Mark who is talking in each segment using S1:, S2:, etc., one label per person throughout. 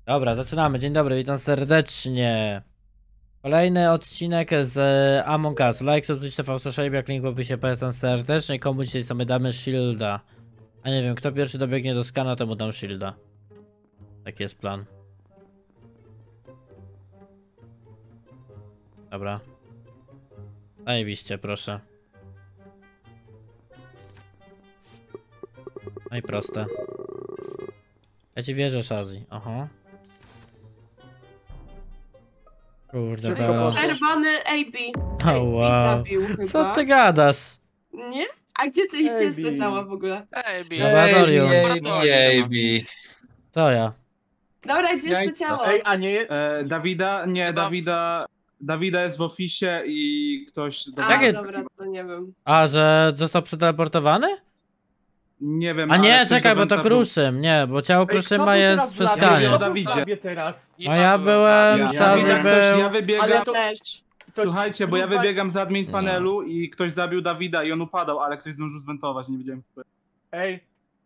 S1: Dobra, zaczynamy. Dzień dobry, witam serdecznie. Kolejny odcinek z Among Us. Like, subskrypcja, TV, link w opisie, polecam serdecznie. Komu dzisiaj sobie damy shielda? A nie wiem, kto pierwszy dobiegnie do skana, temu dam shielda. Taki jest plan. Dobra. Zajebiście, proszę. No i proste. Ja ci wierzę, Shazzy. Aha. Kurde, Bela.
S2: Czerwony AB.
S1: Oh, wow.
S2: Zabił chyba.
S1: Co ty gadasz?
S2: Nie? A gdzie jest to ciało w ogóle?
S1: Laboratorium. To ja.
S2: Dobra, gdzie jest to ciało?
S3: Ej, a nie...
S4: Dawida, nie, Dawida jest w oficie i ktoś...
S1: Jak jest?
S2: Dobra, to nie wiem.
S1: A, że został przeteleportowany?
S4: Nie wiem,
S1: A nie,
S4: ale ktoś
S1: czekaj,
S4: do
S1: bo to
S4: Wenta był.
S1: Kruszym. Nie, bo ciało Kruszyma jest przy
S4: Ja
S1: skanie.
S4: mówię o
S3: Kto
S4: Dawidzie.
S3: był w labie teraz?
S1: A ja byłem,
S4: Dawida
S1: Shazzy
S4: ktoś,
S1: był.
S4: ja wybiegam...
S3: Ale to-
S2: Też.
S4: Słuchajcie, bo ja
S3: Kurwa-
S4: wybiegam z admin panelu i ktoś zabił Dawida i on upadał, ale ktoś zdążył zwentować, nie wiedziałem kto.
S3: Ej,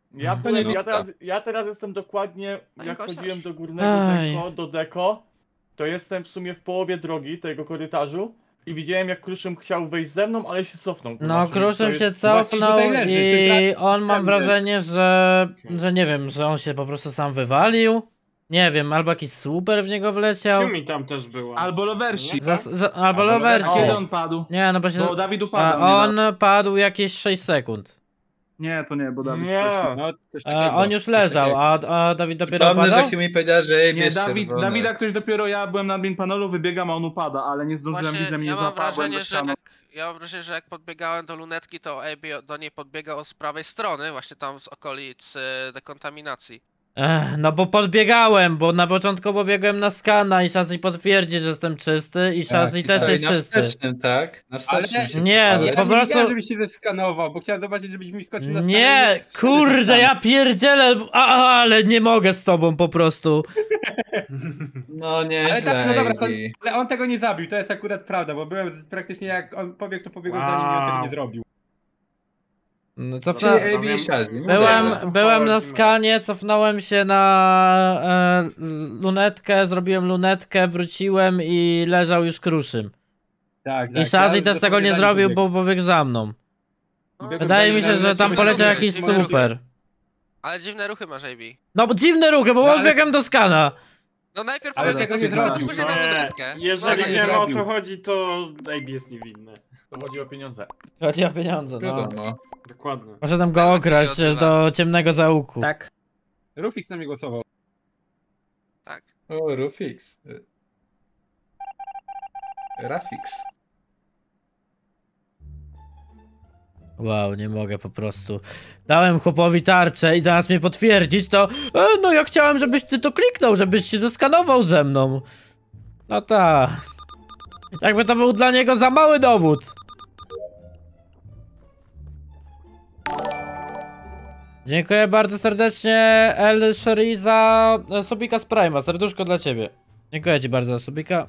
S3: ja teraz jestem dokładnie,
S2: Panie
S3: jak
S2: Kosiarz.
S3: chodziłem do górnego
S1: Aj.
S3: do deko, to jestem w sumie w połowie drogi tego korytarzu i widziałem jak Kruszym chciał wejść ze mną, ale się cofnął.
S1: No,
S3: Znaczy,
S1: Kruszym
S3: to
S1: się
S3: jest-
S1: cofnął
S5: właśnie tutaj leży,
S1: i on mam wrażenie, że nie wiem, że on się po prostu sam wywalił. Nie wiem, albo jakiś super w niego wleciał.
S5: Yumi tam też była.
S4: Albo Loversi.
S1: Albo Loversi.
S4: Kiedy on padł?
S1: Nie, no bo się...
S4: Bo Dawid
S1: A
S4: upadał.
S1: on padł jakieś 6 sekund.
S4: Nie, to nie, bo Dawid
S3: Nie.
S4: wcześniej.
S5: No, coś
S1: A
S5: takiego.
S1: on już leżał, a Dawid dopiero
S6: Przypomnę,
S1: padał?
S6: że mi powiedziała, że
S4: Nie,
S6: jest
S4: Dawida ktoś dopiero, ja byłem na admin panelu, wybiegam, a on upada, ale nie zdążyłem,
S7: Właśnie,
S4: widzę mnie
S7: ja mam
S4: zapadłem
S7: wrażenie,
S4: ze ścianą.
S7: ja mam wrażenie, że jak podbiegałem do lunetki, to AB do niej podbiegał od prawej strony, właśnie tam z okolic dekontaminacji.
S1: No bo podbiegałem, bo na początku pobiegłem na skana i Shazzy potwierdzi, że jestem czysty i Shazzy też jest
S6: na
S1: czysty.
S6: wstecznym, tak? Na wstecznym
S5: Ale-
S6: się
S1: Nie,
S6: ale-
S1: po
S5: Ja nie
S1: prostu...
S5: widziałem, żebyś się zeskanował, bo chciałem zobaczyć, żebyś mi skoczył na
S1: Nie, kurde, ja pierdzielę, ale nie mogę z tobą po prostu.
S6: No nie,
S5: Ale tak, no dobra,
S6: Ivy.
S5: ale on tego nie zabił, to jest akurat prawda, bo byłem praktycznie jak on pobiegł, to pobiegłem za nim i on tego nie zrobił.
S1: No,
S6: Czyli AB i Shazzy.
S1: byłem na skanie, cofnąłem się na lunetkę, zrobiłem lunetkę, wróciłem i leżał już Kruszym.
S5: Tak,
S1: I Shazzy też tego nie zrobił, bo pobiegł za mną. Wydaje mi się, że tam poleciał jakiś super.
S7: Ale dziwne ruchy masz, AB.
S1: No bo dziwne ruchy, bo
S5: No, ale-
S1: biegam do skana.
S7: No najpierw
S5: Ale
S7: pobiegłeś
S5: tego
S7: do
S5: nie
S7: sklepu,
S5: zrobił.
S7: później na
S5: Nie,
S7: lunetkę.
S5: jeżeli
S7: No,
S5: nie ma o co
S8: chodzi, to AB jest niewinny.
S3: To chodzi o pieniądze.
S1: Chodzi o pieniądze, no.
S6: Wiadomo.
S8: Dokładnie.
S1: Poszedłem go
S7: Tak,
S1: okraść
S7: się odzywa.
S1: do ciemnego zaułku.
S5: Tak. Rufix na mnie głosował.
S7: Tak.
S6: O, Rufix. Rafix.
S1: Wow, nie mogę po prostu. Dałem chłopowi tarczę i zamiast mnie potwierdzić, to no ja chciałem, żebyś ty to kliknął, żebyś się zeskanował ze mną. No ta. Jakby to był dla niego za mały dowód. Dziękuję bardzo serdecznie El Sheri za subika z Prima. Serduszko dla ciebie. Dziękuję ci bardzo za subika.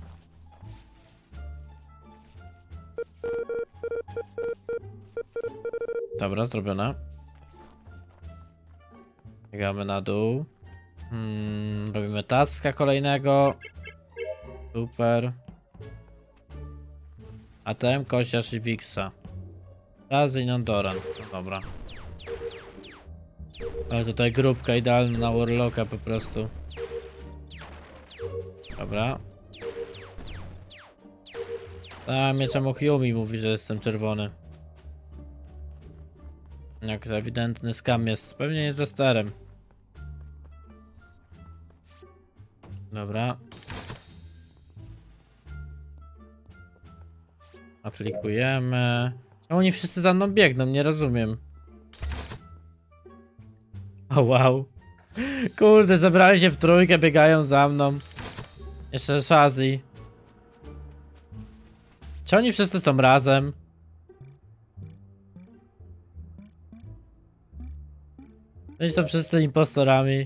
S1: Dobra, zrobione. Biegamy na dół. Robimy taska kolejnego. Super. ATM, Kosiarz i Wixa. Shazzy i Nandoran. Dobra. Ale tutaj grupka idealna na Warlocka po prostu. Dobra. A mnie czemu Yumi mówi, że jestem czerwony. Jak to ewidentny skam jest. Pewnie jest Jesterem. Dobra. Aplikujemy. Czemu oni wszyscy za mną biegną? Nie rozumiem. O wow. Kurde, zebrali się w trójkę, biegają za mną. Jeszcze Shazzy. Czy oni wszyscy są razem? Oni są wszyscy impostorami.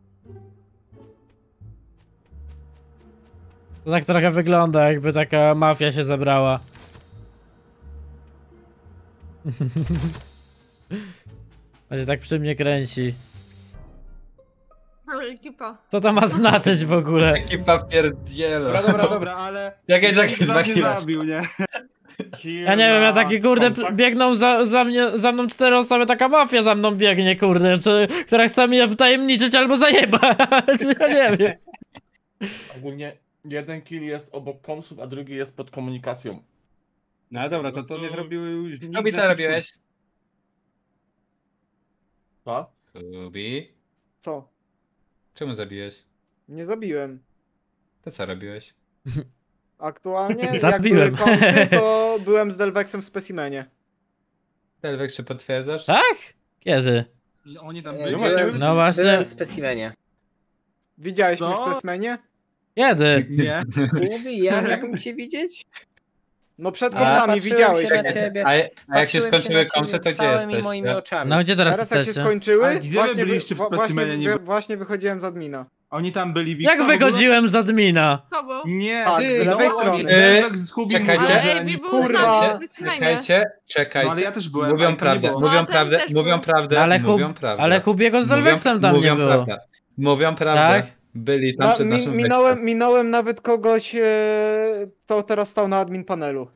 S1: To tak trochę wygląda, jakby taka mafia się zebrała. A się tak przy mnie kręci.
S9: Ekipa.
S1: Co to ma znaczyć w ogóle?
S6: Ekipa pierdziela.
S4: Dobra, ale...
S6: Jak
S4: Nikt
S6: Jack
S4: nas nie zabił, nie?
S1: Ja nie wiem, ja taki kurde biegną za mną 4 osoby, taka mafia za mną biegnie, kurde, która chce mnie wtajemniczyć albo zajebać, ja nie wiem.
S3: Ogólnie jeden kill jest obok komsów, a drugi jest pod komunikacją.
S5: No dobra, to nie zrobiły już nic.
S6: Kubi, co robiłeś?
S3: Co?
S6: Kubi?
S10: Co?
S6: Czemu zabiłeś?
S10: Nie zabiłem.
S6: To co robiłeś?
S10: Aktualnie, jak
S1: Zabiłem.
S10: były kąsy, to byłem z Delvexem w specimenie.
S6: Delwek, czy potwierdzasz?
S1: Tak? Kiedy?
S4: Oni tam
S5: No
S4: byli.
S1: No właśnie,
S11: w specimenie.
S10: Widziałeś mnie
S4: Co?
S10: w specimenie?
S1: kiedy?
S4: Nie.
S11: Kubi, ja miałbym cię widzieć?
S10: No przed
S6: A,
S10: kąsami
S11: patrzyłem
S10: widziałeś.
S11: się na ciebie.
S6: A jak się
S11: Patrzyłem
S6: skończyły
S11: na
S6: komsy,
S11: ciebie
S6: to gdzie
S11: całymi
S6: jesteś?
S11: moimi oczami.
S1: No gdzie teraz
S10: Teraz jak się
S1: jesteście?
S10: skończyły,
S4: A gdzie wy byliście w specimenie niby?
S10: właśnie wychodziłem z admina.
S4: Oni tam byli Wiksa
S1: Jak
S4: w ogóle?
S1: wychodziłem z admina?
S9: Kogo?
S4: Nie,
S10: Tak, z lewej strony.
S4: Delvex z Hubim
S6: Czekajcie.
S4: mówił,
S9: Ale
S4: że
S9: AB
S4: oni...
S9: był
S10: kurwa,
S9: z nami w specimenie.
S6: Czekajcie.
S4: No ale ja też byłem,
S6: Mówią
S4: ale to nie
S6: prawdę,
S4: było.
S9: No,
S6: mówią
S9: ten
S6: prawdę,
S9: też
S6: mówią
S9: był.
S6: prawdę,
S1: Ale,
S6: mówią prawdę.
S1: ale Hubiego z Delvexem tam nie
S6: mówią
S1: było.
S6: prawdę. Mówią prawdę.
S1: Tak?
S6: Byli tam przed naszym
S10: Minąłem nawet kogoś, kto teraz stał na admin panelu.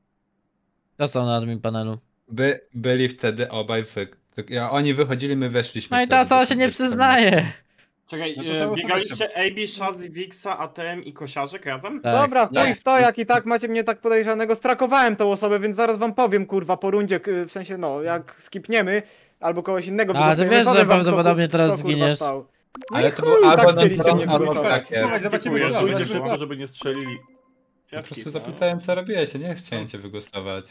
S1: To są na admin panelu.
S6: Byli wtedy obaj oni wychodzili, my weszliśmy.
S1: No i ta
S6: wtedy
S1: osoba
S6: do
S1: się nie
S6: tego
S1: przyznaje.
S8: Czekaj,
S5: No to
S8: biegaliście AB, Shazzy, Wixa, ATM i Kosiarzek razem?
S1: Tak.
S10: Dobra,
S6: Nie.
S10: chuj w to, jak i tak macie mnie tak podejrzanego, strakowałem tą osobę, więc zaraz wam powiem, kurwa, po rundzie, w sensie, no, jak skipniemy, albo kogoś innego
S1: A, ty
S10: wygłosujemy,
S1: wiesz, że
S10: powiem wam,
S1: prawdopodobnie
S10: kto,
S1: teraz
S10: kto, kurwa,
S1: zginiesz.
S10: stał. No
S6: Ale
S10: i
S6: to
S10: chuj,
S6: było
S10: tak
S6: albo
S10: chcieliście mnie
S6: albo
S10: wygłosować.
S6: takie.
S5: Zobaczymy,
S3: Dziękuję,
S5: dobra,
S3: stójcie
S5: dobra.
S3: szybko, żeby nie strzelili.
S6: Po prostu zapytałem, co robiłeś, ja nie chciałem cię wygłosować.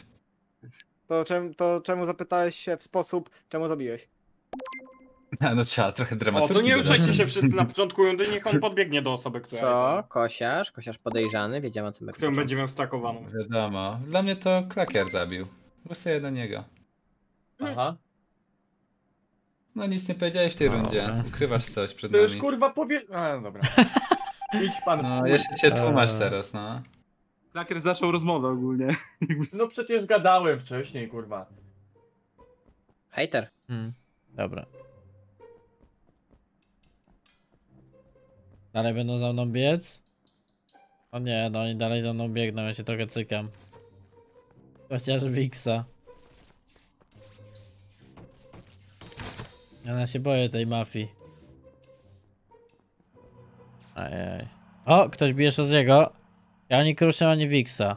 S10: To czemu zapytałeś się w sposób, czemu zabiłeś?
S6: No trzeba trochę
S8: O,
S6: dramatyki
S8: to nie
S6: dodać.
S8: ruszajcie się wszyscy na początku rundy, niech on podbiegnie do osoby, która
S11: Co? Kosiarz podejrzany, wiedziałem o co my
S8: którą będziemy stakowaną.
S6: Wiadomo. Dla mnie to Klakier zabił. Głosuję na niego.
S3: Aha.
S6: No nic nie powiedziałeś w tej
S1: Dobra.
S6: rundzie. Ukrywasz coś przed
S3: To już
S6: nami.
S3: kurwa powie... A, dobra. Idź pan.
S6: No, jeszcze cię tłumacz teraz, no.
S4: Klakier zaczął rozmowę ogólnie.
S3: No przecież gadałem wcześniej, kurwa.
S11: Hater.
S1: Dobra. Dalej będą za mną biec? O nie, no oni dalej za mną biegną, ja się trochę cykam. Chociaż Wixa. Ja się boję tej mafii. Ajaj. O, ktoś bije Shazzy'ego. Ja ani Kruszę, ani Wixa.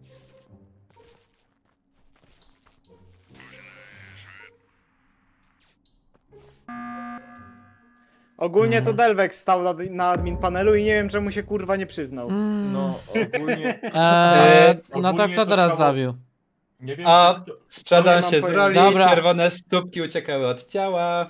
S10: Ogólnie to Delvex stał na admin panelu i nie wiem, czemu się kurwa nie przyznał.
S3: No ogólnie...
S1: No to
S3: ogólnie
S1: kto
S3: to
S1: teraz
S3: ciało-
S1: zabił?
S3: Nie wiem,
S6: A sprzedam
S10: mam
S6: się z
S10: pojęcia.
S6: roli,
S1: Dobra.
S6: czerwone stópki uciekały od ciała.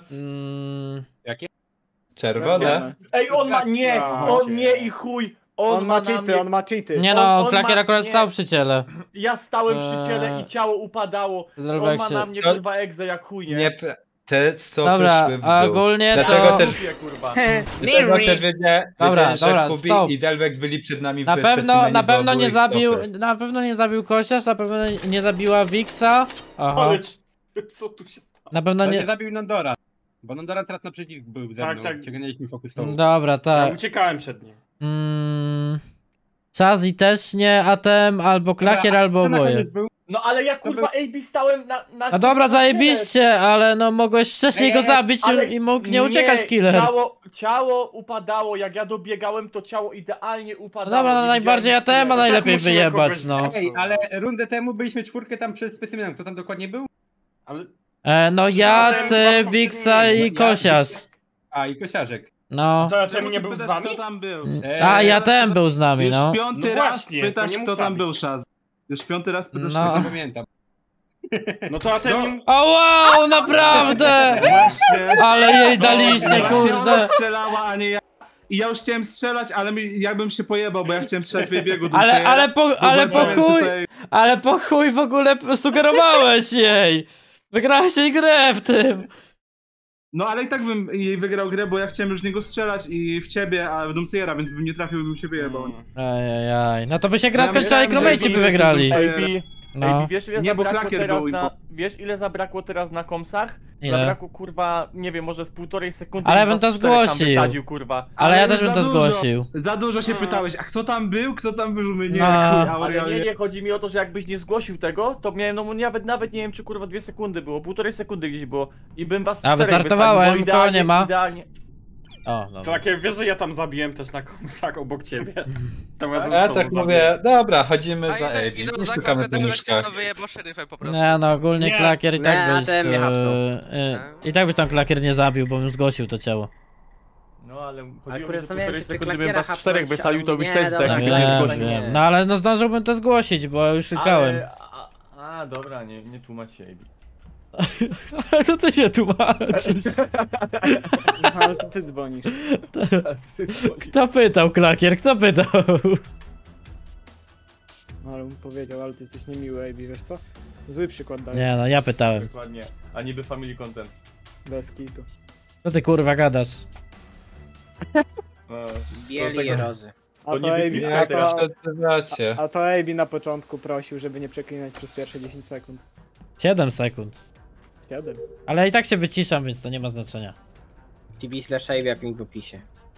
S6: Czerwone.
S3: Ej, on ma... Nie!
S8: Aha.
S3: On nie i chuj!
S10: On ma
S3: na
S10: cheaty,
S3: mnie-
S10: on ma cheaty.
S1: Nie
S3: On-
S1: no,
S3: on
S1: Klakier
S3: ma-
S1: akurat
S3: nie.
S1: stał przy ciele.
S3: Ja stałem przy ciele i ciało upadało.
S1: Z
S3: On ma
S1: Delvexie.
S3: na mnie
S6: To-
S3: kurwa egzę jak chuj, nie?
S6: Nie, te stopy
S1: Dobra,
S6: szły w
S1: a
S6: dół.
S1: ogólnie
S6: Dlatego
S1: to...
S6: też,
S3: Kupię, kurwa.
S6: dlatego też wiedziałem,
S1: Dobra,
S6: że
S1: dobra,
S6: Kubi
S1: stop.
S6: i Delvex byli przed nami
S1: Na
S6: w
S1: pewno,
S6: specimenie,
S1: na
S6: bo
S1: pewno
S6: były
S1: nie
S6: ich
S1: zabił,
S6: stopy.
S1: na pewno nie zabił Kosiarz, na pewno nie zabiła Wixa. Aha.
S8: Ale co tu się stało?
S1: Na pewno
S5: No nie
S1: nie...
S5: zabił Nondora. Bo Nondora teraz naprzeciw był ze
S8: Tak,
S5: mną.
S8: tak.
S5: Ciągnęliśmy fokusową.
S1: Dobra,
S8: Ja
S1: tak.
S8: uciekałem przed nim.
S1: Shazzy też nie, ATM albo Klakier, albo
S5: Kto na
S1: oboje.
S5: koniec był?
S3: No ale ja kurwa AB stałem na
S1: No dobra,
S3: na
S1: zajebiście, ale no mogłeś wcześniej go zabić
S3: ale
S1: i mógł nie uciekać killer.
S3: Ciało upadało, jak ja dobiegałem, to ciało idealnie
S1: No
S3: upadało.
S1: dobra, no
S3: nie
S1: najbardziej
S3: widziałem
S1: ATM-a
S3: killera.
S1: najlepiej
S8: musimy
S1: wyjebać,
S8: kogoś
S1: no.
S8: wziąć.
S5: Ej, ale rundę temu byliśmy czwórkę tam przed specimenem. Kto tam dokładnie był?
S8: Ale
S1: No ja,
S3: ATM
S1: ty,
S3: chyba
S1: Wixa i
S5: Ja-
S1: Kosiarz.
S5: A, i Kosiarzek.
S1: No.
S8: to ja
S4: Czemu
S8: nie
S4: ty
S8: był z
S4: pytasz,
S8: wami?
S4: kto tam był?
S1: A, ja ATM był z nami,
S4: Już
S1: no.
S4: piąty
S8: No
S4: raz
S8: właśnie, to
S4: pytasz,
S8: nie mógł
S4: kto tam
S8: zabić.
S4: był, Shaz. Już piąty raz pytasz,
S1: No.
S4: kto
S5: Nie pamiętam.
S8: No to ATM...
S1: O wow, naprawdę!
S4: Właśnie.
S1: Ale jej daliście,
S4: Właśnie ona
S1: kurde.
S4: strzelała, a nie ja. I ja już chciałem strzelać, ale jakbym się pojebał, bo ja chciałem strzelać w jej biegu.
S1: Ale po chuj w ogóle sugerowałeś jej. Wygrałeś jej grę w tym.
S4: No ale i tak bym jej wygrał grę, bo ja chciałem już z niego strzelać i w ciebie, a w Doomsayera, więc bym nie trafił, bym się wyjebał.
S1: Ajajaj, no to by się gra
S4: Ja
S1: skończyła i
S4: myślałem, że
S1: kromejci by
S4: jesteś
S1: wygrali.
S4: Doomsayer.
S3: AB,
S1: No.
S3: wiesz ile
S4: Nie, bo
S3: zabrakło
S4: Klakier
S3: teraz
S4: był i
S3: na... Wiesz ile zabrakło teraz na komsach?
S1: Ile?
S3: Zabrakło kurwa, nie wiem, może z 1,5 sekundy.
S1: Ale
S3: i
S1: ja bym
S3: was
S1: to
S3: 4 tam
S1: zgłosił.
S3: wysadził, kurwa.
S1: Ale ja też
S4: za
S1: bym to
S4: dużo-
S1: zgłosił.
S4: Za dużo się pytałeś, a kto tam był? Kto tam był? My nie,
S1: No.
S4: chuj,
S3: Ale
S4: Aurelian.
S3: nie, chodzi mi o to, że jakbyś nie zgłosił tego, to miałem, no nawet nie wiem, czy kurwa 2 sekundy było, 1,5 sekundy gdzieś było i bym was
S1: A,
S3: 4
S1: wystartowałem,
S3: wysadził, bo
S1: koło nie ma.
S3: Idealnie.
S1: O,
S8: To
S1: dobra.
S8: takie, wiesz, że ja tam zabiłem też na komsach obok ciebie. Tam razem
S6: A ja
S8: z tobą
S6: tak
S8: zabiłem.
S6: mówię, dobra, chodzimy
S7: A
S6: za
S7: idę
S6: AB, nie
S7: za
S6: szukamy
S7: że
S6: po
S7: Delvex się
S6: nóżkach.
S7: wyjebał szeryfem po prostu.
S1: Nie no, ogólnie
S9: Nie.
S1: klakier i tak
S11: Nie,
S1: byś...
S11: ATM mnie hapnął.
S1: I tak byś tam klakier nie zabił, bo bym zgłosił to ciało.
S3: No ale chodziło mi,
S11: kurde,
S3: że
S11: zastanawiam
S3: 1,5
S11: się, czy
S3: sekundy bym
S11: klakiera
S3: was 4
S11: hapnąć,
S3: wysadził, to
S11: ale
S3: byś
S11: nie,
S3: też
S11: dobra,
S3: zdechł,
S11: tak,
S3: gdyby nie
S11: nie,
S3: zgłosił.
S11: nie.
S1: Wiem. No ale no zdążyłbym to zgłosić, bo już klikałem.
S3: A, dobra, nie tłumacz się, AB.
S1: Ale co ty się tłumaczysz?
S10: No, ale to ty dzwonisz.
S1: Kto pytał, klakier? Kto pytał?
S10: No ale mu powiedział, ale ty jesteś niemiły, AB, wiesz co? Zły przykład dajesz.
S1: Nie no, ja pytałem.
S3: Dokładnie, a niby family content.
S10: Bez kitu.
S1: Co ty kurwa gadasz?
S3: No,
S11: Bieli i rozy.
S10: A
S3: To
S10: to
S3: nie
S10: AB,
S3: wypij
S10: a
S3: teraz.
S10: to,
S6: Przezywacie.
S10: a to AB na początku prosił, żeby nie przeklinać przez pierwsze 10 sekund.
S1: 7 sekund.
S10: 7.
S1: Ale i tak się wyciszam, więc to nie ma znaczenia.
S11: TV/AB jak link w opisie.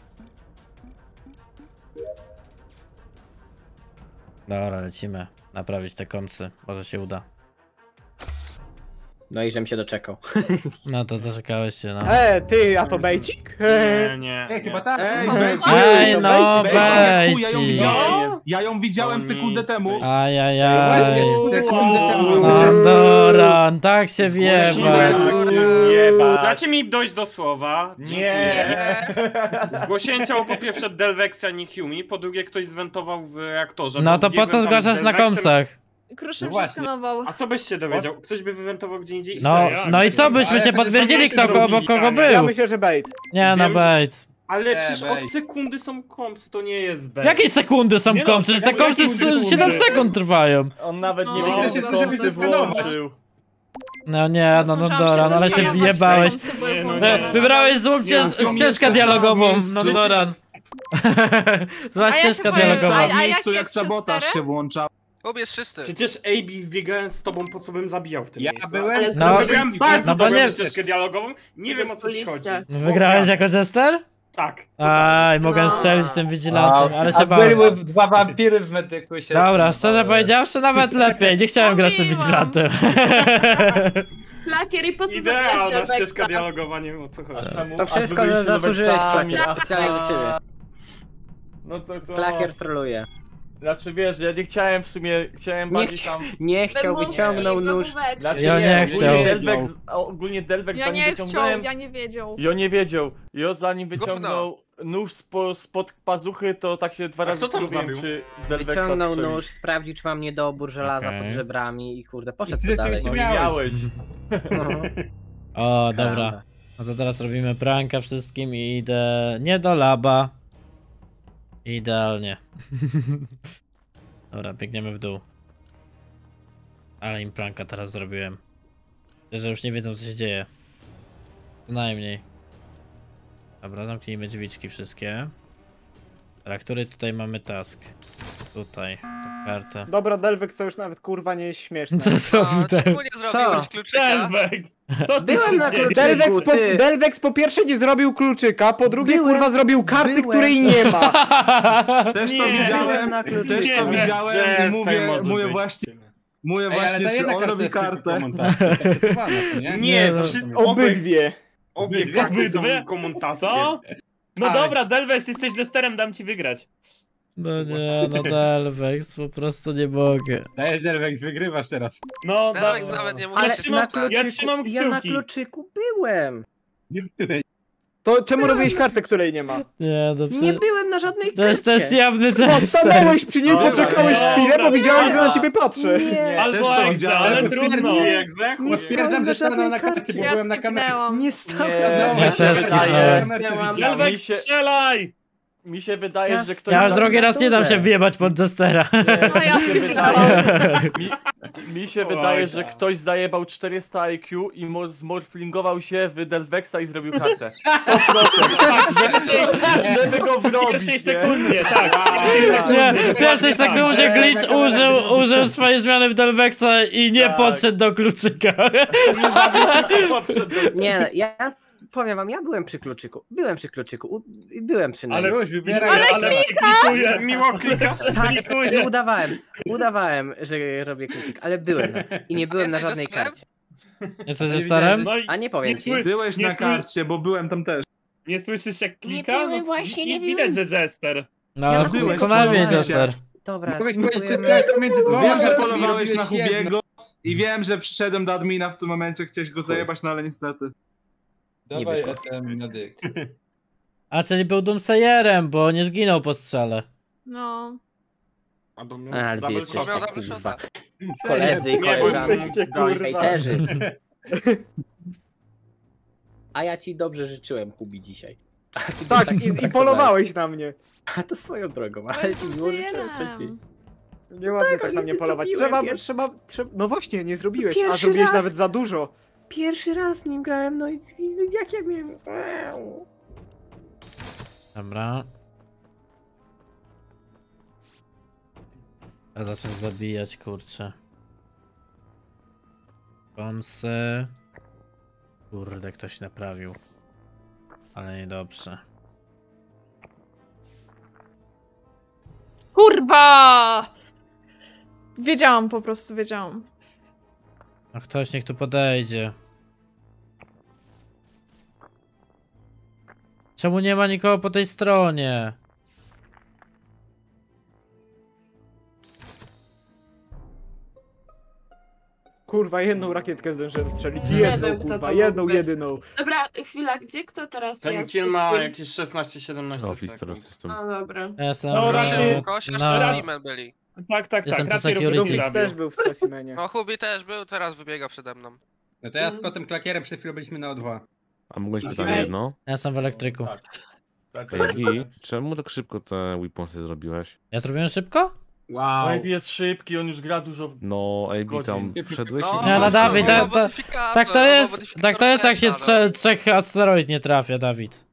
S1: Dobra, lecimy. Naprawić te komsy. Może się uda.
S11: No i żem się doczekał.
S1: No to zaczekałeś się, no.
S10: Ty, a to bejcik?
S8: Nie.
S5: Chyba tak.
S4: Ej,
S10: No,
S4: Bejcik!
S1: Ej, no,
S4: Bejcik, jak chuj, ja ją
S1: Bejcik.
S4: widziałem. Ja ją widziałem sekundę temu.
S1: Ajajaj.
S4: Sekundę temu.
S1: No Doran, tak się wiewa.
S8: Dajcie mi dojść do słowa.
S3: Nie.
S8: Zgłosiłem ciało po pierwsze Delvexa, nie Humi, po drugie ktoś zwentował w reaktorze.
S1: No to po
S8: biegłem
S1: co
S8: tam z
S1: zgłaszasz na
S8: Delvexem.
S1: komsach?
S2: Kruszym
S5: No właśnie.
S2: przeskanował.
S8: A co byś się dowiedział? Ktoś by wywentował gdzie indziej?
S1: No, no i co byśmy się potwierdzili, kto obok kogo
S10: Ja
S1: był?
S10: myślę, że bait.
S1: Nie no,
S8: Wiem,
S1: bait.
S8: Ale
S5: Nie,
S8: przecież
S5: weź.
S8: od sekundy są komsy, to nie jest B.
S1: Jakie sekundy są
S9: Nie no,
S1: komsy? Że te
S9: sekundy,
S1: komsy
S9: sekundy.
S1: 7 sekund trwają.
S3: On nawet nie
S2: No,
S3: wiedział,
S2: żeby
S3: że komsy
S2: się
S3: włączył.
S1: No nie, no Doran, ale się wjebałeś.
S9: Nie, no nie.
S1: Wybrałeś złą ścieżkę dialogową, no Doran. Zła ścieżka
S2: chyba jest,
S1: dialogowa.
S2: a
S4: W miejscu
S2: jak
S4: jak
S2: jest
S4: sabotaż
S2: cztery?
S4: się włącza.
S7: Ubierz czysty.
S8: Przecież AB biegałem z tobą, po co bym zabijał w tym
S5: Ja
S8: miejscu.
S5: byłem...
S2: Ale
S1: No,
S8: Wygrałem bardzo
S1: no bo
S8: dobrą
S1: nie-
S8: ścieżkę dialogową, nie wiem o co ci chodzi.
S2: Zepsuliście.
S1: Wygrałeś jako Jester?
S8: Tak.
S1: Aj, mogę
S2: No.
S1: strzelić tym vigilantem, ale się
S6: A
S1: bałem.
S6: były 2 wampiry w medyku i się
S1: Dobra,
S6: zdenerwowały.
S1: szczerze powiedziawszy, nawet lepiej. Nie chciałem grać tym
S2: Mówiłam.
S1: vigilantem.
S2: Klakier i po co zabijać
S8: Idealna
S2: Delvexa?
S8: ścieżka dialogowa, nie wiem o co chodzi.
S3: Czemu?
S11: To
S3: A
S11: wszystko,
S3: wy
S11: że
S3: byliście
S11: zasłużyłeś,
S3: Delvexami,
S11: Klakier,
S3: a-
S11: specjalnie do ciebie.
S3: No to...
S11: Klakier troluje.
S3: Znaczy wiesz, ja nie chciałem w sumie, chciałem
S11: Nie
S3: bardziej
S11: chci-
S3: tam...
S11: Nie chciał,
S2: Wymówki,
S11: wyciągnął nóż.
S2: wymóweczki.
S3: Znaczy
S1: Ja nie chciał.
S3: Ogólnie Delvex
S9: Ja
S3: zanim
S9: nie
S3: wyciągnąłem...
S9: chciał, ja nie wiedział.
S3: Ja nie wiedział. I on zanim
S7: Gówno.
S3: wyciągnął nóż spod pazuchy, to tak się 2
S8: A
S3: razy
S8: kto tam
S3: zastanowiłem,
S8: zabił?
S3: czy Delvexa
S11: Wyciągnął
S3: strzelić.
S11: nóż, sprawdził czy mam niedobór żelaza
S1: Okej.
S11: pod żebrami i kurde, poszedł
S5: I
S11: sobie dalej.
S5: rzeczywiście
S3: No i miałeś.
S1: O, dobra. No to teraz robimy pranka wszystkim i idę nie do laba. Idealnie. Dobra, biegniemy w dół. Ale im pranka teraz zrobiłem. Że już nie wiedzą co się dzieje. Co najmniej. Dobra, zamknijmy drzwiczki wszystkie. Dobra, który tutaj mamy task? Tutaj, tą kartę.
S10: Dobra, Delvex to już nawet kurwa nie jest śmieszne.
S1: Co zrobił
S7: A,
S1: ten?
S7: czemu nie zrobiłeś kluczyka?
S9: Delvex! Co ty
S11: Byłem
S9: się
S11: na
S9: dzieje?
S11: kluczyku, ty.
S10: Delvex po pierwsze nie zrobił kluczyka, po drugie
S11: Byłem-
S10: kurwa zrobił karty,
S11: byłem.
S10: której nie ma.
S4: Też to
S9: Nie,
S4: widziałem,
S11: na kluczyku.
S4: też to
S9: Nie,
S4: widziałem i
S8: Jestem,
S4: mówię
S8: może być.
S4: właśnie,
S5: Ej, ale
S4: czy
S5: ta
S4: on robi kartę.
S5: Nie,
S8: Nie,
S1: no,
S10: Obydwie.
S8: obie karty są
S9: Obydwie?
S8: komuntaskie.
S9: Co? No
S8: Tak.
S9: dobra, Delvex, jesteś Jesterem, dam ci wygrać.
S1: No nie, no Delvex, po prostu nie mogę.
S5: Dajesz Delvex, wygrywasz teraz.
S9: No
S7: Delvex
S9: dobra.
S7: nawet nie
S9: Ale
S7: mówi.
S9: trzymam-
S7: tak.
S9: ja trzymam
S11: Ja na
S9: kciuki.
S11: kluczyku byłem.
S5: Nie byłeś.
S10: To czemu robiłeś kartę, której nie ma?
S1: Nie, no
S11: Nie byłem na żadnej
S1: to jest
S11: karcie.
S1: jawny Jester.
S10: Stanąłeś przy niej,
S3: Dobra,
S10: poczekałeś
S3: dobra,
S10: chwilę, bo
S9: dobra,
S10: widziałeś, że
S9: dobra.
S10: na ciebie patrzę.
S11: Nie,
S3: Też
S9: Albo
S3: to
S9: egza,
S3: widziałem.
S9: ale trudno.
S8: Nie, egzekwo.
S11: Nie
S5: Stwierdzam, że stanął na karcie, bo
S9: Ja
S5: byłem na kamerze.
S9: skipnęłam.
S11: nie stał.
S3: Nie,
S1: Ja
S3: mi się
S1: też
S3: wydaje,
S1: skipnąłem.
S9: Delvex,
S3: Mi się-
S9: strzelaj!
S3: mi się wydaje, że ktoś...
S1: Ja już drugi raz nie dam się wjebać pod Jestera.
S9: No ja
S3: mi się wydaje, mi, Mi się wydaje, że ktoś zajebał 400 IQ i zmorflingował się w Delvexa i zrobił kartę. 100%. Żeby go wrobić,
S9: W pierwszej
S3: nie?
S9: sekundzie, tak.
S1: Nie, w pierwszej sekundzie Glitch użył swojej zmiany w Delvexa i nie
S3: Tak.
S1: podszedł do kluczyka.
S3: Nie zabił, tylko podszedł do...
S11: Nie, ja powiem wam, ja byłem przy kluczyku. Byłem przy kluczyku. Byłem przy nim.
S9: Ale
S5: wybieraj,
S9: ale klikuję.
S8: Miło klikasz.
S11: Tak, udawałem, że robię kluczyk, ale byłem i nie byłem na
S7: Jesteś
S11: żadnej
S7: starem?
S11: karcie.
S1: Jesteś ze starem?
S9: No i
S11: A nie powiem ci.
S4: Byłeś
S9: Nie
S4: na karcie, bo byłem tam też.
S9: nie słyszysz jak klika?
S2: byłem właśnie, nie
S9: Widać, że Jester.
S1: No,
S4: byłeś,
S1: co najmniej
S4: przeżyłeś się.
S1: Jester.
S11: Dobra,
S5: Mogłeś powiedzieć, że
S11: dziękujemy.
S5: tak między dwoma.
S4: Wiem, że
S5: i
S4: polowałeś na
S5: robiłeś jedno.
S4: Hubiego i wiem, że przyszedłem do admina w tym momencie, chciałeś go zajebać, no ale niestety.
S6: Dawaj
S11: wyszło.
S6: etem na dyk.
S1: A, czyli był Doomsayerem, bo nie zginął po strzale.
S2: No.
S11: Ale wy jesteście
S7: Miał double
S11: kurwa.
S7: shota.
S11: Koledzy i
S5: Nie, bo
S11: koleżanki.
S5: jesteście kurwa.
S11: Hejterzy. A ja ci dobrze życzyłem, Hubi, dzisiaj. A ty
S10: Tak,
S11: tak
S10: i polowałeś na mnie.
S11: A to swoją drogą, ale ci miło życzyłem wcześniej.
S10: Nieładnie tak na
S11: ale
S10: mnie
S11: nie
S10: polować.
S11: zrobiłem
S10: Trzeba. No właśnie, nie zrobiłeś, a
S11: Pierwszy
S10: zrobiłeś
S11: raz.
S10: nawet za dużo.
S11: Pierwszy raz z nim grałem, no i jak ja miałem...
S1: Dobra. A zacznę zabijać, kurczę. Pomsy. Kurde, ktoś naprawił. Ale niedobrze.
S2: Kurwa! Wiedziałam, po prostu wiedziałam.
S1: No ktoś niech tu podejdzie. Czemu nie ma nikogo po tej stronie?
S10: Kurwa, jedną rakietkę zdążyłem strzelić.
S2: Nie
S10: Jedną,
S2: wiem, kto to
S10: kurwa,
S2: mógł
S10: jedną,
S2: być.
S10: jedyną.
S2: Dobra, chwila, gdzie kto teraz
S8: Ten
S2: jest?
S8: kill ma
S2: Z kim?
S8: jakieś 16-17 sekund.
S2: No dobra.
S1: Ja jestem
S9: No,
S1: w-
S9: raczej-
S7: Kogoś
S1: na-
S7: specimen byli.
S9: Tak,
S1: Jestem tu
S9: raczej
S1: security.
S9: robię
S10: Dumix też był w specimenie.
S7: No Hubi też był, teraz wybiega przede mną.
S5: No to ja z Kotem Klakierem przed chwilą byliśmy na O2.
S12: A mogłeś
S2: Ej.
S12: pytanie jedno?
S1: Ja jestem w elektryku.
S12: Ej, czemu tak szybko te weaponsy zrobiłeś?
S1: Ja zrobiłem szybko?
S5: Wow.
S3: Maybe jest szybki, on już gra dużo...
S12: No, AB tam
S3: Godzin.
S12: wszedłeś
S7: No,
S12: i...
S1: Nie, no Dawid,
S7: to
S1: tak-
S7: był
S1: tak-
S7: modyfikator,
S1: Tak to
S7: to był
S1: jest,
S7: modyfikator
S1: tak to jest jak się
S7: Flasha, no.
S1: trzech asteroid nie trafia, Dawid.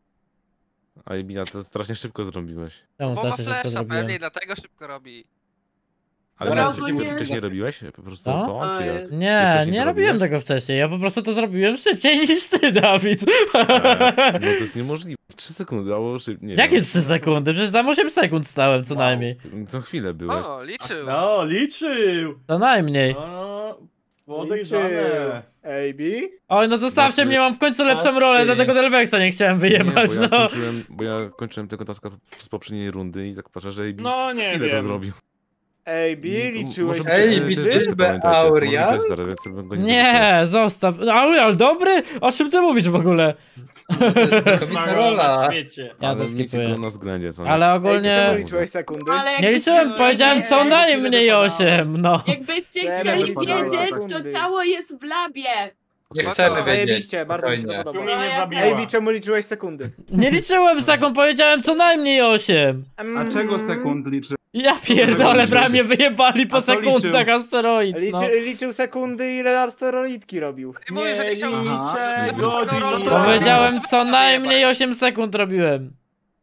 S12: AB, to strasznie szybko zrobiłeś.
S1: Czemu
S7: Bo ma
S1: strasznie szybko
S7: flasha
S1: zrobiłem?
S7: pewnie, dlaczego szybko robi.
S12: Ale
S2: Dobra,
S12: nie,
S2: ogólnie-
S12: szybciej wcześniej robiłeś? Po prostu
S1: Co?
S12: to, czy jak?
S1: Nie,
S12: wcześniej
S1: nie
S12: to
S1: robiłem
S12: robiłeś?
S1: tego wcześniej, ja po prostu to zrobiłem szybciej niż ty, Dawid.
S12: No to jest niemożliwe. 3 sekundy, albo szybciej. Nie
S1: Jakie
S12: wiem.
S1: 3 sekundy? Przecież tam 8 sekund stałem co
S3: Wow.
S1: najmniej.
S12: To chwilę byłeś.
S7: O, liczył.
S3: No, liczył!
S1: Co najmniej.
S3: No, podejrzane.
S10: AB?
S1: Oj, no zostawcie
S12: Znaczy-
S1: mnie, mam w końcu lepszą
S12: A
S1: rolę,
S12: ty-
S1: dlatego Delvexa nie chciałem wyjebać,
S12: Nie,
S1: no.
S12: bo ja kończyłem tego taska z poprzedniej rundy i tak patrzę, że AB
S9: No nie
S12: chwilę to
S9: wiem.
S12: zrobił.
S10: AB, liczyłeś...
S12: Może
S6: Ej,
S12: ty
S6: widzisz,
S12: też
S6: be
S12: pamiętajcie,
S6: Aurial?
S12: może też zaraz, więc ja bym go
S1: Nie, zostaw. Ale dobry? O czym ty mówisz w ogóle?
S6: To jest znakomita rola.
S9: Na świecie.
S1: Ja to
S12: Ale nic
S1: skipuję.
S12: było na względzie, co nie?
S1: Ale
S10: Ej,
S1: ogólnie...
S10: czemu liczyłeś sekundy?
S2: Ale
S1: Nie
S2: jakbyście
S1: liczyłem,
S2: chcieli-
S1: powiedziałem co
S10: nie,
S1: najmniej
S10: nie
S1: 8, no.
S2: Jakbyście
S10: Czemu
S2: chcieli
S10: wypadały
S2: wiedzieć, to
S10: sekundy?
S2: ciało jest w labie.
S6: Nie chcemy wiedzieć.
S10: Zajebiście, bardzo mi się to
S6: Spokojnie.
S10: podoba.
S3: Tu mnie nie
S2: ja
S3: zabiła.
S10: AB, czemu liczyłeś sekundy?
S1: Nie liczyłem sekund, powiedziałem co najmniej 8.
S4: A czego sekund liczy?
S1: Ja pierdolę,
S4: liczyć?
S1: prawie mnie wyjebali po
S4: A co
S1: sekundach
S4: liczył?
S1: asteroid, no.
S10: Liczył sekundy, ile asteroidki robił.
S7: I mówię, że nie chciał...
S4: Aha.
S7: żeby fajną rolę
S3: Nie,
S7: to
S1: Powiedziałem
S7: robić.
S1: co najmniej 8 sekund robiłem.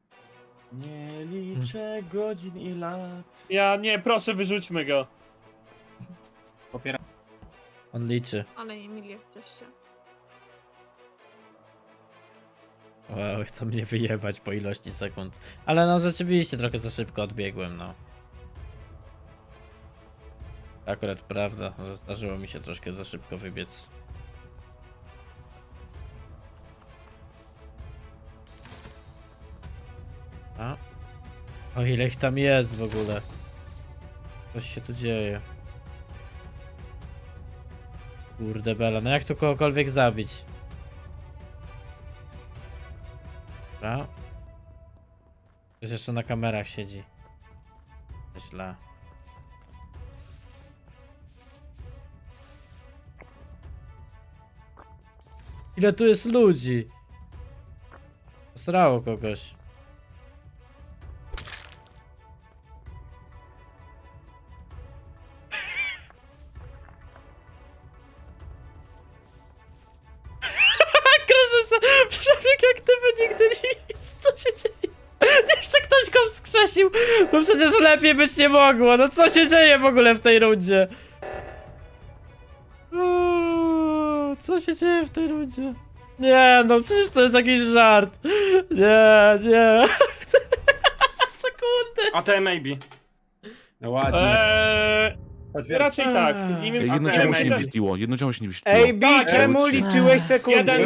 S3: Nie liczę godzin i lat.
S9: Ja nie, proszę wyrzućmy go.
S5: Popieram.
S1: On liczy.
S2: Ale mili jesteście.
S1: Wow, chcą mnie wyjebać po ilości sekund. Ale no rzeczywiście trochę za szybko odbiegłem, no. Akurat prawda, że zdarzyło mi się troszkę za szybko wybiec. A? O ile ich tam jest w ogóle. Coś się tu dzieje. Kurde bela, no jak tu kogokolwiek zabić? Dobra. Ktoś jeszcze na kamerach siedzi. Źle. Ile tu jest ludzi? Posrało kogoś. ktoś go wskrzesił! No przecież lepiej być nie mogło, no co się dzieje w ogóle w tej rundzie? Co się dzieje w tej rundzie? Nie, no przecież to jest jakiś żart. Nie, nie. Sekundy.
S8: A te maybe.
S5: No ładnie.
S9: Raczej tak. Nie wiem,
S12: Jedno ciało się nie wyświetliło, jedno ciało się nie wyświetliło.
S10: AB, czemu liczyłeś sekundy?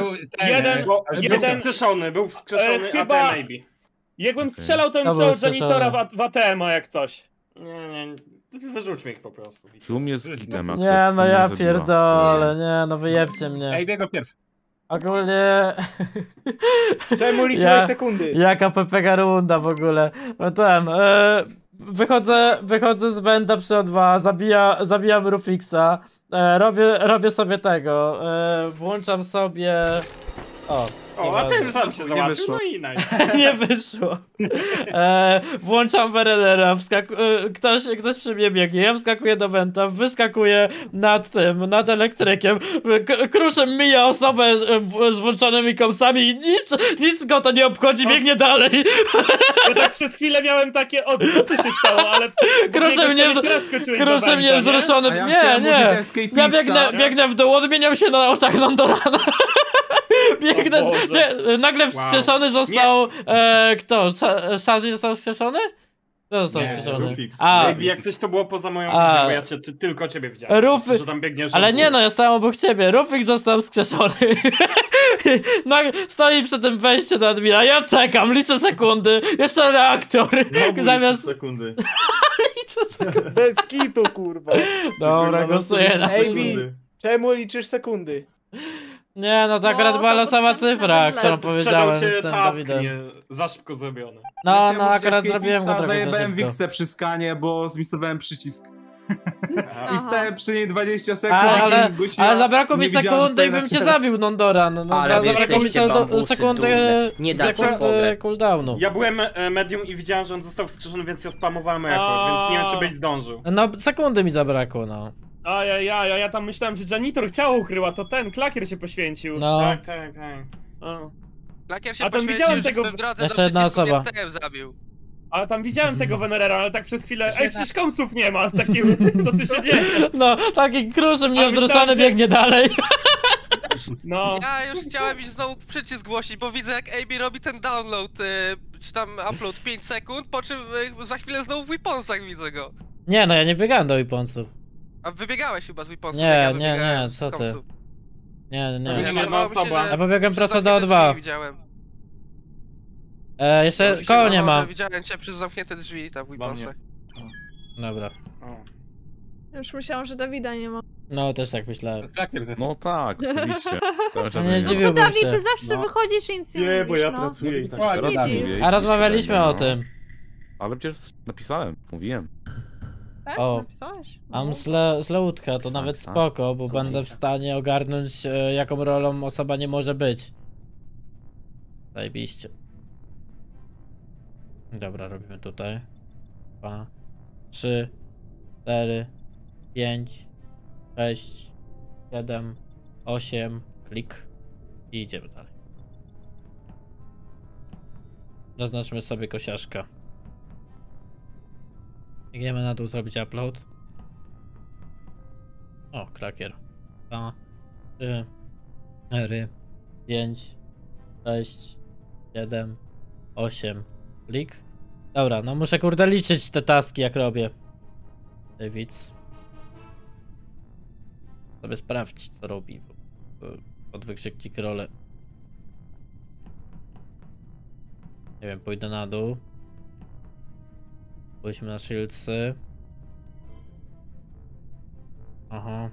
S8: Był wskrzeszony, a
S9: chyba-
S8: te maybe.
S9: Jakbym
S12: Okej.
S9: strzelał, to bym
S1: Dobra,
S9: strzelał
S1: słyszałem.
S9: janitora w ATM-a jak coś.
S8: Nie, wyrzućmy ich po prostu.
S12: Hume jest gitem, jak coś,
S1: Nie, no
S12: Hume
S1: ja
S12: nie zabiła.
S1: pierdolę, nie, no wyjebcie mnie.
S5: Ej, biego pierwszy.
S1: Ogólnie...
S10: Czemu liczyłeś
S1: Ja-
S10: sekundy?
S1: Jaka pepega runda w ogóle. No ten, wychodzę z Wenda przy O2, zabijam Rufixa, robię sobie tego, włączam sobie... O,
S8: O, a ten sam się
S4: Nie
S8: załatwił,
S4: wyszło.
S8: no i nice.
S1: nie wyszło. Włączam Verenera, ktoś przy mnie biegnie, ja wskakuję do Wenta, wyskakuję nad elektrykiem, Kruszem mija osobę z włączonymi komsami i nic go to nie obchodzi, biegnie dalej.
S9: Ja tak przez chwilę miałem takie, o, co tu się stało, ale...
S1: Kruszem nie wzruszony,
S4: A ja
S1: nie,
S4: chciałem użyć
S1: nie.
S4: escapista.
S1: Ja biegnę w dół, odmieniam się na oczach Nondorana. Biegnę,
S9: O Boże.
S1: nagle wskrzeszony został, kto? Shazzy został wskrzeszony? Kto został
S5: Nie,
S1: wskrzeszony?
S3: Rufix.
S1: A,
S8: Maybe jak coś to było poza moją
S1: A.
S8: wizją, bo ja tylko ciebie widziałem.
S1: Rufy-
S8: Że tam biegniesz.
S1: ale nie no, ja stałem obok ciebie, Rufik został wskrzeszony. Stoi przy tym wejściu do admina, ja czekam, liczę sekundy, jeszcze reaktor. Zamiast...
S3: sekundy.
S1: Liczę sekundy.
S10: Bez kitu, kurwa.
S1: Dobra, głosuję na...
S10: AB, czemu liczysz sekundy?
S1: Nie no, to akurat
S2: No,
S1: była
S2: to
S1: losowa
S2: podstępne
S1: cyfra,
S2: źle.
S1: którą
S8: Sprzedał
S1: powiedziałem
S8: cię
S1: z tym
S8: task,
S1: Dawidem.
S8: nie, za szybko zrobione.
S1: No,
S4: Chciałem
S1: no
S4: użyć
S1: akurat
S4: escapista,
S1: zrobiłem go trochę za
S4: Zajebałem
S1: szybko.
S4: Wixę przy skanie, bo zmisowałem przycisk.
S2: Aha.
S4: I stałem przy niej 20 sekund,
S1: Ale
S4: zgłosiła,
S1: zabrakło mi
S4: nie widziała, że
S1: sekundy
S4: stoi
S1: i
S4: na
S1: bym cię
S4: czterech.
S1: zabił, Nondoran. No,
S11: Ale wy
S1: zabrakło mi
S11: jesteście bambusy
S1: sekundy,
S11: durne. Nie da się
S1: sekundy
S11: pobrać.
S1: cooldownu.
S8: Ja byłem medium i widziałem, że on został wskrzeszony, więc ja spamowałem report, więc nie wiem, czy byś zdążył.
S1: No, sekundy mi zabrakło, no.
S9: Ja tam myślałem, że janitor ciało ukryła, to ten, klakier się poświęcił.
S1: No,
S8: Tak.
S9: O.
S7: Lakier się
S9: A tam
S7: poświęcił,
S9: widziałem
S7: żeby
S9: tego-
S7: w drodze
S1: Jeszcze
S7: do
S1: jedna
S7: przycisku
S1: osoba.
S7: TM zabił.
S9: Ale tam widziałem tego Venerera, ale tak przez chwilę, ej, przecież komsów nie ma, takim, co tu się dzieje?
S1: no, taki kruszym
S9: A
S1: niewzruszony
S9: myślałem, że-
S1: biegnie dalej.
S9: No.
S7: Ja już chciałem iść znowu przycisk głosić, bo widzę jak AB robi ten download, czy tam upload 5 sekund, po czym za chwilę znowu w Weaponsach widzę go.
S1: Nie, no ja nie biegałem do Weaponsów.
S7: A wybiegałeś chyba z Weaponsów,
S1: Nie,
S7: jak ja
S1: nie,
S7: wybiegałem
S1: nie,
S7: z
S1: co ty.
S7: komsów.
S1: Nie.
S8: Nie,
S7: Wydawało mi się,
S8: osoba.
S7: że
S1: Ja pobiegłem
S7: przez
S1: prosto do
S7: zamknięte
S1: O2.
S7: drzwi widziałem.
S1: Jeszcze
S7: Mi się
S1: koło nie
S7: wydawało,
S1: ma.
S7: że Widziałem cię przez zamknięte drzwi tam w Weaponsach.
S1: Dobra.
S2: Już myślałam, że Dawida nie ma.
S1: No, też tak myślałem.
S12: No tak, oczywiście. Cały czas
S1: Nie
S12: nie
S1: zdziwił-
S2: Co
S1: Zdziwiłbym
S2: Dawid,
S1: się.
S2: ty zawsze wychodzisz i nic nie
S3: Nie,
S2: mówisz,
S3: bo ja
S2: no.
S3: pracuję i tak.
S12: Teraz
S2: Widzisz.
S12: mówię,
S1: A rozmawialiśmy
S12: jeśli
S1: o
S12: się
S1: tym.
S12: będzie, no. Ale przecież napisałem, mówiłem.
S2: Tak?
S1: O.
S2: Napisałeś?
S1: Mam
S2: No.
S1: sleutka, to nawet spoko, bo będę w stanie ogarnąć jaką rolą osoba nie może być. Zajebiście. Dobra, robimy tutaj. 2, 3, 4, 5, 6, 7, 8, klik i idziemy dalej. Zaznaczmy sobie kosiaszka. Biegniemy na dół zrobić upload. O, klakier. 2, 3, 4, 5, 6, 7, 8, klik. Dobra, no muszę kurde liczyć te taski jak robię. David. Sobie sprawdź co robi. Od wykrzyknik role. Nie wiem, pójdę na dół. Pójdźmy na shieldsy. Aha.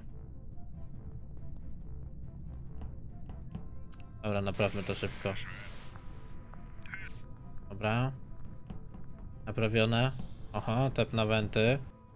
S1: Dobra, naprawmy to szybko. Dobra. Naprawione. Aha, tap na wenty.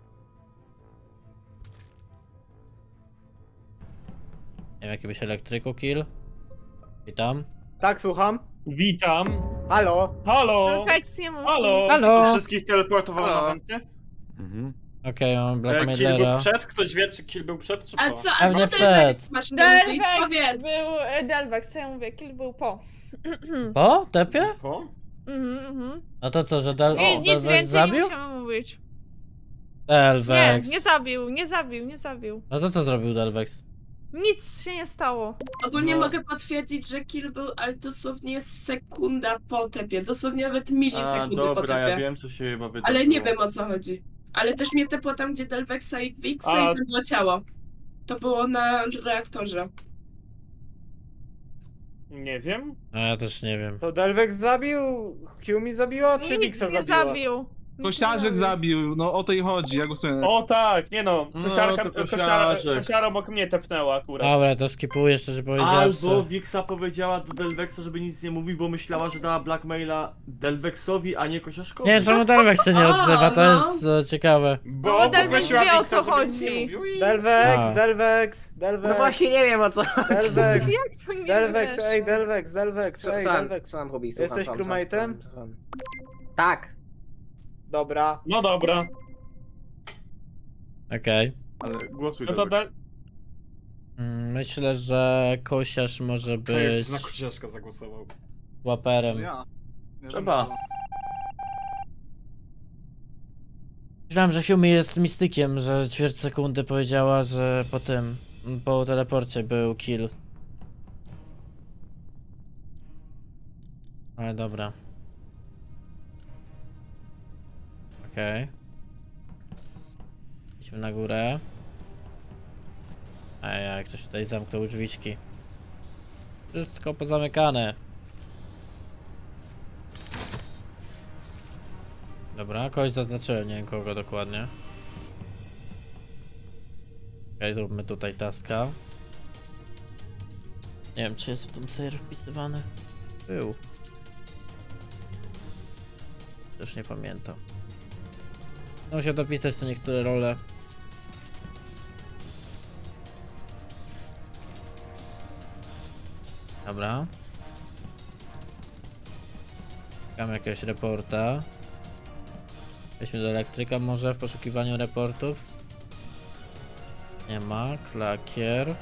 S1: Nie wiem, jakiś elektryku kill. Witam.
S10: Tak, słucham.
S9: Witam.
S10: Halo.
S9: Halo.
S2: Perfekcję mówię.
S9: Halo.
S1: Halo!
S8: Wszystkich teleportowało
S7: Halo.
S8: na wenty?
S12: Mhm.
S1: Okej, mam
S8: Kill
S1: Blackmailera.
S8: był przed? Ktoś wie, czy kill był przed, czy po?
S2: A
S1: Pewnie
S2: co
S1: przed.
S2: masz Delvex powiedz. był Delvex, co ja mówię, kill był po.
S1: Po? Tepie?
S8: Po?
S1: No to co, że
S2: Nic
S1: Delvex
S2: więcej nie
S1: zabił?
S2: musiałam mówić.
S1: Delvex.
S2: Nie zabił.
S1: No to co zrobił Delvex?
S2: Nic się nie stało.
S13: Ogólnie mogę potwierdzić, że kill był, ale dosłownie sekunda po tepie. Dosłownie nawet milisekundy po
S3: dobra,
S13: tepie.
S3: ja wiem co się chyba wydarzyło.
S13: Ale nie wiem o co chodzi. Ale też mnie tepło tam, gdzie Delvexa i Wixa i tam było ciało. To było na reaktorze.
S9: Nie wiem.
S1: A ja też nie wiem.
S10: To Delvex zabił? Humi zabiła, czy
S2: Nikt
S10: Wixa
S2: nie
S10: zabiła?
S2: zabił.
S4: Kosiarzek zabił, no o to i chodzi, ja głosuję.
S9: O tak, nie no.
S3: No,
S9: Kosiarka,
S3: to kosiarzek.
S9: kosiara obok mnie tepnęła akurat.
S1: Dobra, to skipuję, szczerze
S3: Albo
S1: powiedziawszy.
S3: Wixa powiedziała do Delvexa, żeby nic nie mówił, bo myślała, że dała blackmaila Delvexowi, a nie Kosiarzkowi.
S1: Nie wiem, czemu Delvex się nie odzywa, to
S13: no.
S1: jest ciekawe.
S2: Bo Delvex wie o co chodzi.
S1: A.
S10: Delvex.
S11: No właśnie nie wiem o co.
S10: Delvex.
S2: Jak to nie
S10: Delvex,
S2: wiesz?
S10: ej, Delvex, Delvex.
S11: Słucham, hobby,
S10: Jesteś crewmate'em?
S11: Tak.
S10: Dobra.
S9: No dobra.
S1: Okej.
S3: Ale głosuj
S9: No to
S3: Delvex.
S1: Myślę, że Kosiarz może być
S8: Na kosiarzka zagłosował.
S1: łaperem.
S4: Ja.
S3: Trzeba.
S1: Myślałem, że Humi jest mistykiem, że ćwierć sekundy powiedziała, że po tym, po teleporcie był kill. Ale dobra. Okej. Idźmy na górę. A jak ktoś tutaj zamknął drzwiczki. Wszystko pozamykane. Dobra, kogoś zaznaczyłem, nie wiem kogo dokładnie. Okej, zróbmy tutaj taska. Nie wiem, czy jest w tym serwer wpisywany. Był. Już nie pamiętam. No się dopisać to niektóre role. Dobra. Szukamy jakiegoś reporta. Wejdźmy do elektryka może w poszukiwaniu reportów. Nie ma. Klakier.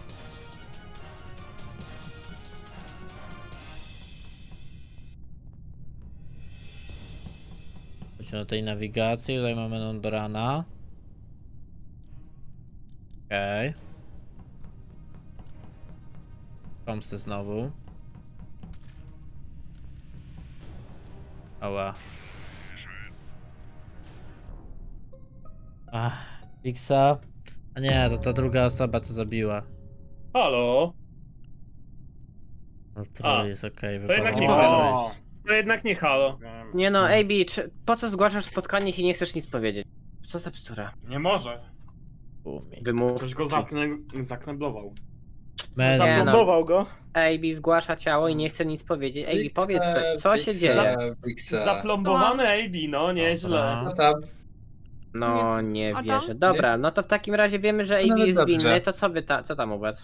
S1: Chodźmy do tej nawigacji. Tutaj mamy Nondorana. Okej. Pomsty znowu. Ała. Wixa. A nie, to ta druga osoba co zabiła.
S9: Halo?
S1: No to jest okej,
S9: To jednak nie
S1: wypadło.
S9: halo. To jednak nie halo.
S11: Nie no, AB, po co zgłaszasz spotkanie, jeśli nie chcesz nic powiedzieć? Co za bzdura?
S8: Nie może.
S11: Wymów.
S8: Ktoś go zakneblował.
S10: Zaplombował go.
S11: AB zgłasza ciało i nie chce nic powiedzieć. AB, powiedz co się dzieje?
S9: Zaplombowane AB, no nieźle.
S11: No nie
S2: A tam?
S11: wierzę. Dobra, no to w takim razie wiemy, że AB
S6: Nawet
S11: jest
S6: dobrze.
S11: winny, to co wy co tam u was?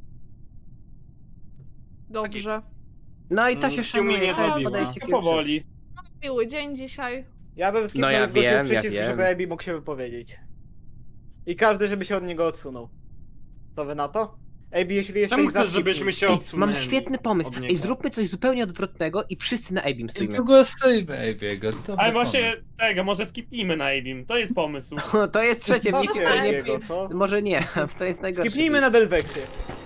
S2: Dobrze.
S11: No i to się szanuje, to jest
S8: zabiła.
S11: podejście
S9: To
S11: kilku.
S9: powoli.
S2: Miły dzień dzisiaj.
S10: Ja bym skipnął
S11: No ja
S10: i zgłosił
S11: wiem,
S10: przycisk,
S11: ja wiem.
S10: żeby Abby mógł się wypowiedzieć. I każdy, żeby się od niego odsunął. Co wy na to? Abby, jeśli jesteś
S8: Czemu
S10: za
S8: chcesz, żebyśmy się
S11: Ej,
S8: odsunęli?
S11: mam świetny pomysł.
S8: od
S11: Ej,
S8: niego?
S11: zróbmy coś zupełnie odwrotnego i wszyscy na Abim
S6: I
S11: stoimy.
S6: wygłosuj Baby'ego.
S9: Ale właśnie tego, może skipnijmy na Abim. To jest pomysł.
S11: To jest trzecie,
S10: Co
S11: mnie
S10: się
S11: się nie...
S10: jego, co?
S11: Może nie, to jest najgorsze.
S10: Skipnijmy na Delvexie.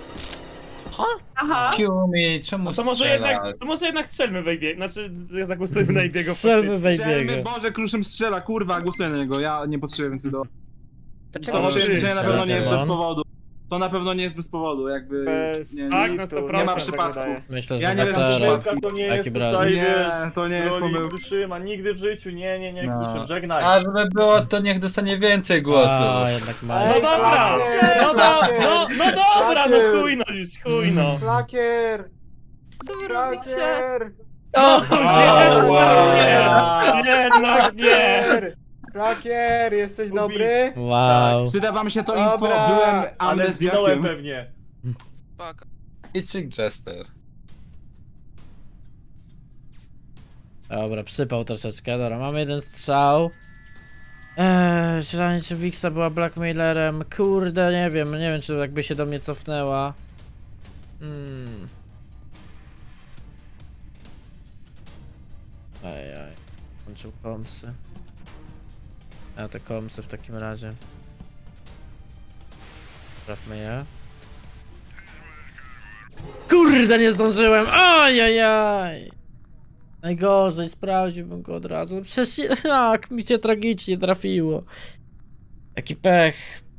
S13: Aha.
S6: Kiumi, czemu
S9: No to może jednak strzelmy w Abiego. Znaczy, zagłosujmy na Abiego.
S1: Strzelmy w
S4: Strzelmy,
S1: Abiego.
S4: Boże, Kruszym strzela, kurwa, głosuję na niego, ja nie potrzebuję więcej do...
S11: To
S4: To
S11: czekaj,
S4: może że na pewno nie jest bez
S1: Telefon.
S4: powodu. To na pewno nie jest bez powodu, jakby...
S10: Bez
S4: nie,
S9: Tak,
S4: nie,
S9: na
S10: litu,
S9: 100%.
S4: nie ma
S10: tak
S4: przypadku.
S10: wydaje.
S1: Myślę,
S4: Ja
S1: że
S4: nie wiem,
S1: Zafer-
S4: czy
S3: Pomyłka to nie jest
S1: Jaki
S3: tutaj,
S1: braz?
S3: wiesz,
S4: Nie, to nie jest
S3: roli
S4: pomyłka.
S3: Kruszyma, nigdy w życiu, nie,
S6: No.
S3: Kruszym, żegnaj.
S6: A żeby było, to niech dostanie więcej głosów.
S1: A, jednak ma.
S10: Ej,
S9: No dobra!
S10: Klakier,
S9: No dobra, no
S10: Klakier.
S9: chuj no już, chuj no.
S10: Klakier!
S2: Co wy robicie?
S10: Klakier!
S6: O,
S9: Nie, jednak nie!
S10: Klakier, jesteś dobry?
S1: Wow.
S4: Przyda wam się to info,
S10: Dobra,
S4: byłem
S3: Ale zginąłem
S4: amnezjakiem.
S3: pewnie.
S7: Fuck.
S6: Itching Jester.
S1: Dobra, przypał troszeczkę. Dobra, mamy jeden strzał. Średnie czy Wixa była blackmailerem. Kurde, nie wiem czy jakby się do mnie cofnęła. Ajaj. Kończył komsy. A te komsy w takim razie. Sprawmy je. Kurde, nie zdążyłem! Ajajaj! Najgorzej, sprawdziłbym go od razu. Przecież jak mi się tragicznie trafiło. Jaki pech.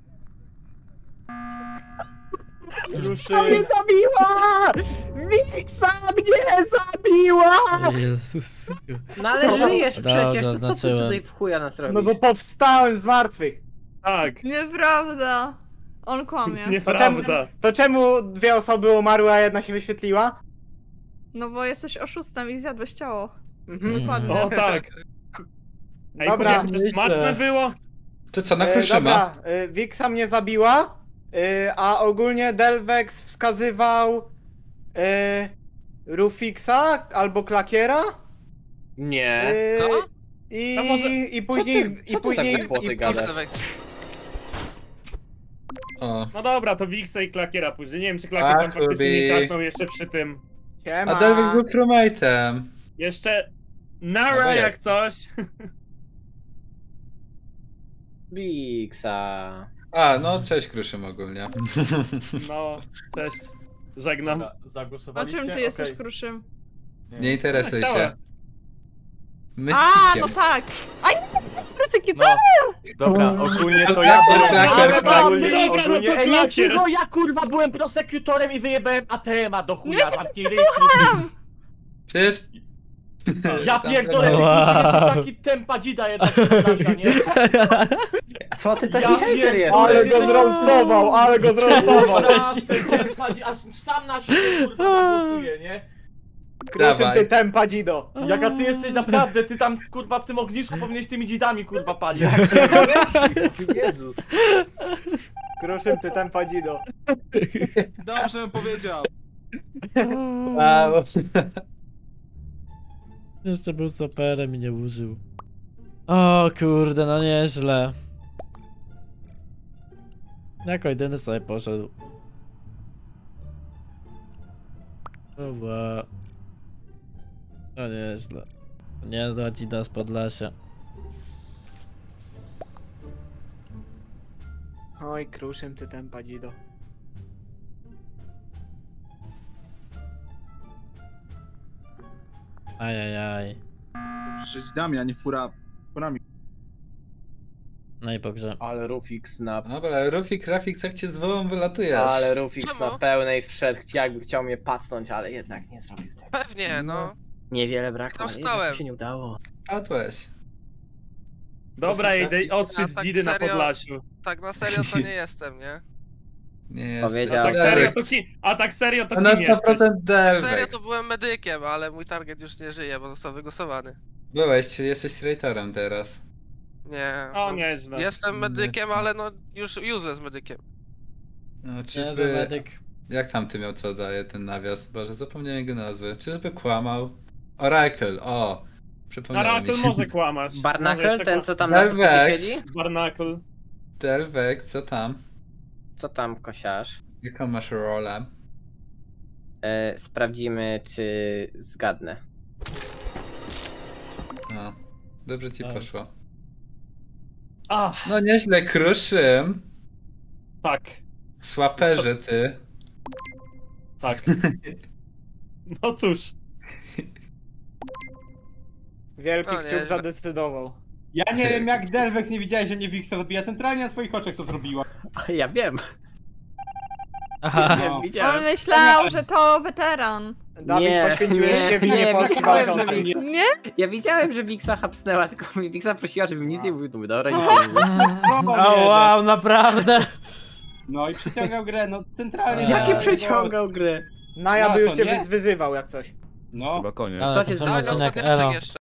S10: Wiksa mnie zabiła! Wiksa mnie zabiła!
S1: Jezus.
S11: No ale żyjesz
S1: Dobrze,
S11: przecież, to co ty
S1: zaznaczyłem.
S11: tutaj w chuja nas robisz?
S10: No bo powstałem z martwych.
S9: Tak,
S2: Nieprawda. On kłamie.
S9: nieprawda.
S10: To czemu 2 osoby umarły, a 1 się wyświetliła?
S2: No bo jesteś oszustem i zjadłeś ciało.
S10: Mhm.
S2: Dokładnie.
S9: O tak. Ej,
S10: Dobra.
S9: chuj, czy smaczne było?
S6: To co, na Kruszyma?
S10: Dobra, Wiksa mnie zabiła, a ogólnie Delvex wskazywał Rufixa albo Klakiera.
S11: Nie.
S7: Co?
S10: I,
S9: A może-
S10: i później...
S11: co ty tak głupoty gadasz?
S6: O.
S9: No dobra, to Wixa i Klakiera później. Nie wiem, czy Klakier tam faktycznie nie
S6: Ruby.
S9: ciachnął jeszcze przy tym.
S10: Siema.
S6: A Delvex był crewmate'em.
S9: Jeszcze...
S6: No
S9: Nara
S6: to jak?
S9: jak coś.
S11: Wiksa.
S6: A, no cześć Kruszym ogólnie.
S9: No, cześć. Żegnam.
S3: Dobra,
S2: A
S3: zagłosowaliście?
S2: czym ty jesteś
S3: Okej.
S2: Kruszym?
S6: Nie interesuj się.
S9: Chciałem.
S2: A,
S6: Mystikiem.
S2: no tak! A nie, z prosecutorem!
S3: Dobra, ogólnie to
S6: To
S3: ja
S6: tak,
S3: byłem...
S6: tak,
S3: Ale
S6: tak,
S3: mam-
S6: tak.
S9: Dobra, no to
S3: ogólnie... Ej,
S9: Klakier.
S3: dlaczego ja kurwa byłem prosekutorem i wyjebałem ATM-a do chuja?
S2: No ja się
S3: wampiry?
S6: Przecież...
S3: Ja
S6: Tam-
S3: pierdolę,
S1: Wow.
S3: Kruszym, jesteś taki tempa dzida jednak, przepraszam, nie?
S11: Co ty taki
S3: Ja
S11: hejter
S3: pierdolę,
S11: jesteś?
S10: Ale go zroastował, ale go zroastował.
S3: Aż sam na siebie kurwa zagłosuję, nie?
S10: Kruszym,
S6: Dawaj.
S10: ty tempa dzido.
S3: Jaka ty jesteś naprawdę, ty tam kurwa w tym ognisku powinieneś tymi dzidami kurwa palić.
S11: Jezus.
S10: Kruszym, ty tempa dzido.
S4: Dobrze bym powiedział.
S6: A, bo...
S1: Jeszcze był soperem i nie użył. O kurde, no nieźle. Jako jedyny sobie poszedł. Dobra. No nieźle. Niezła dzida z Podlasia.
S10: Oj, Kruszym, ty tempa dzido.
S1: Ajajaj.
S4: Przecież dami, a nie furami.
S1: No i po grze.
S11: Ale Rufix na...
S6: Dobra, Rufik, Rafik, jak cię zwołam, wylatujesz.
S11: Ale Rufix
S7: Czemu?
S11: na pełnej wszedł, jakby chciał mnie pacnąć, ale jednak nie zrobił tego.
S7: Pewnie, no.
S11: Niewiele brakło,
S7: Tam
S11: ale
S7: stałem.
S11: jednak się nie udało.
S6: Padłeś.
S9: Dobra, idę ostrzyć
S7: Ja tak
S9: dzidy na
S7: serio?
S9: Podlasiu.
S7: Tak na serio to nie jestem, nie?
S6: Nie
S11: Powiedział.
S6: jest.
S9: Tak serio to a tak serio to
S6: A na
S9: kim jesteś?
S6: 100%
S7: Serio
S6: Delvex.
S7: to byłem medykiem, ale mój target już nie żyje, bo został wygłosowany.
S6: Byłeś, jesteś traitorem teraz.
S7: Nie.
S9: O,
S7: no,
S9: nieźle.
S7: jestem medykiem, ale no już useless medykiem.
S6: No,
S1: Niezły
S6: czyżby...
S1: medyk.
S6: Jak tam ty miał co daje ten nawias? Boże, zapomniałem jego nazwy. Czyżby kłamał? Oracle, o! Przypomniałem
S9: Oracle
S6: mi się.
S9: może kłamać. Może
S11: Barnacle,
S9: jeszcze
S11: ten co tam na
S6: Delvex.
S11: suficie siedzi?
S9: Barnacle.
S6: Delvex, co tam?
S11: Co tam, kosiarz?
S6: Jaką masz rolę?
S11: Sprawdzimy, czy zgadnę.
S6: No, dobrze ci
S1: Tak.
S6: poszło.
S9: A,
S6: No nieźle, Kruszym.
S9: tak,
S6: Słaperzy ty.
S9: tak. No cóż.
S10: Wielki
S7: No,
S10: kciuk
S7: nieźle.
S10: zadecydował.
S5: Ja nie wiem jak Delvex nie widziałeś, że mnie Wixa zabija. Centralnie na twoich oczach to zrobiła.
S11: Ja wiem.
S1: Aha.
S5: No.
S2: On
S11: Widziałem.
S2: myślał, że to weteran.
S10: Dawid,
S11: Nie,
S10: poświęciłeś
S11: nie,
S10: się winie
S11: nie,
S10: Polski
S11: widziałem, że
S10: walczącej.
S11: widzę.
S2: Nie?
S11: Ja widziałem, że Wixa hapsnęła, tylko mi Wixa prosiła, żebym nic nie mówił. To mówię, dobra, nic
S2: Aha.
S11: nie mówię.
S1: O wow, naprawdę?
S5: No i przyciągał grę, no centralnie.
S11: Jaki
S5: na-
S11: przeciągał grę?
S10: Naja
S5: No,
S10: by już
S5: co,
S10: cię
S5: nie?
S10: wyzywał jak coś.
S5: No.
S12: Chyba koniec.
S1: Ale
S11: Co cię
S1: kończymy
S7: Dawaj
S1: odcinek,
S7: ostateczek
S1: elo.
S7: jeszcze.